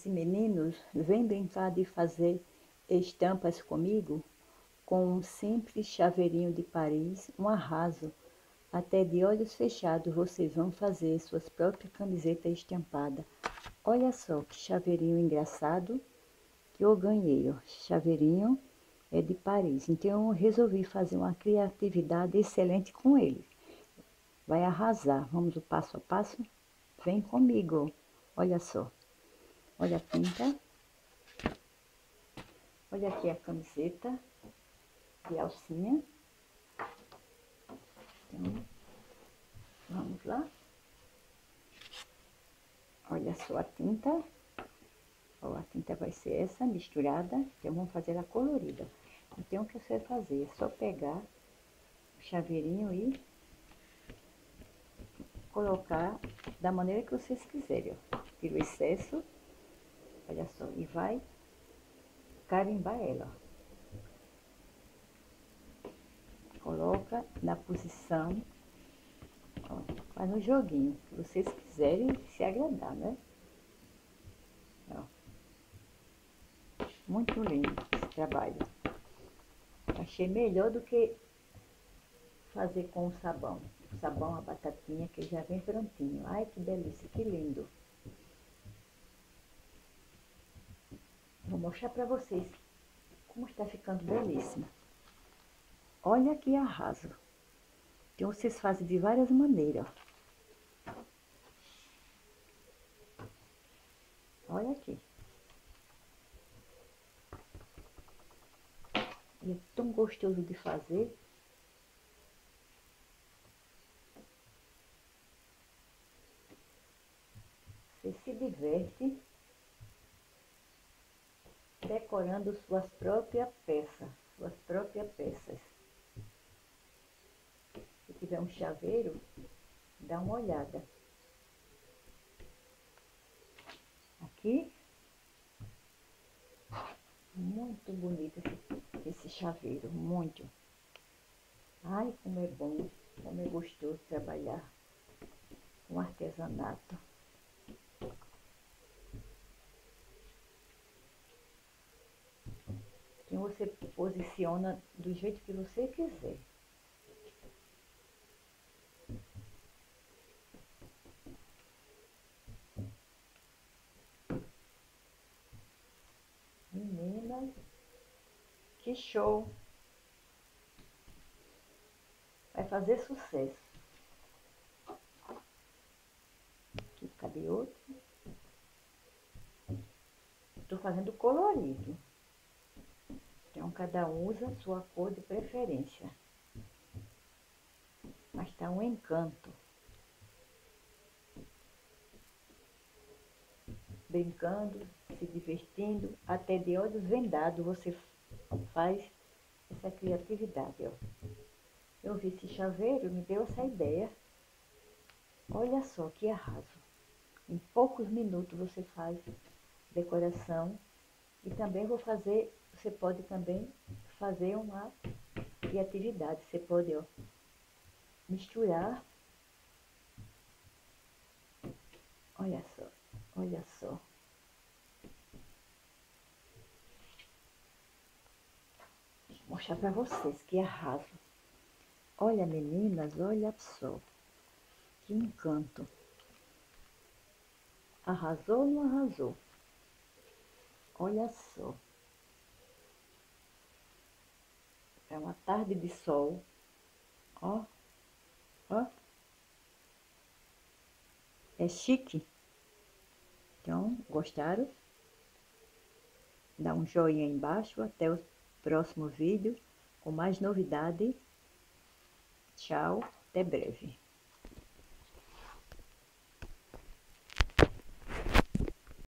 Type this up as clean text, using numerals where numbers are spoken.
e meninos, vem brincar de fazer estampas comigo? Com um simples chaveirinho de Paris, um arraso. Até de olhos fechados vocês vão fazer suas próprias camisetas estampadas. Olha só que chaveirinho engraçado que eu ganhei, ó. Chaveirinho é de Paris. Então eu resolvi fazer uma criatividade excelente com ele. Vai arrasar. Vamos o passo a passo? Vem comigo. Olha só. Olha a tinta. Olha aqui a camiseta de alcinha. Então, vamos lá. Olha só a tinta. Ó, a tinta vai ser essa misturada. Então vamos fazer ela colorida. Então o que você vai fazer? É só pegar o chaveirinho e colocar da maneira que vocês quiserem, ó. Tira o excesso. Olha só. E vai carimbar ela, ó. Coloca na posição, ó, faz no joguinho que vocês quiserem se agradar, né? Ó. Muito lindo esse trabalho. Achei melhor do que fazer com o sabão. O sabão, a batatinha que já vem prontinho. Ai, que delícia, que lindo. Vou mostrar pra vocês como está ficando belíssimo. Olha que arraso. Então vocês fazem de várias maneiras, ó. Olha aqui. E é tão gostoso de fazer. Você se diverte decorando suas próprias peças. Suas próprias peças. Se tiver um chaveiro, dá uma olhada. Aqui. Muito bonito esse chaveiro, muito. Ai, como é bom, como é gostoso trabalhar com artesanato. Então você posiciona do jeito que você quiser. Menina, que show! Vai fazer sucesso. Aqui, cadê outro? Estou fazendo colorido. Então, cada um usa a sua cor de preferência. Mas tá um encanto. Brincando, se divertindo, até de olhos vendados você faz essa criatividade, ó. Eu vi esse chaveiro, me deu essa ideia. Olha só que arraso. Em poucos minutos você faz decoração. E também vou fazer, você pode também fazer uma criatividade. Você pode, ó, misturar. Olha só, olha só. Vou mostrar pra vocês que arraso. Olha, meninas, olha só. Que encanto. Arrasou ou não arrasou? Olha só. É uma tarde de sol. Ó, ó. É chique. Então, gostaram? Dá um joinha aí embaixo. Até o próximo vídeo com mais novidade. Tchau, até breve.